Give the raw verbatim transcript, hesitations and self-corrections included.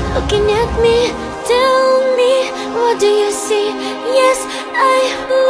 Looking at me, tell me, what do you see? Yes, I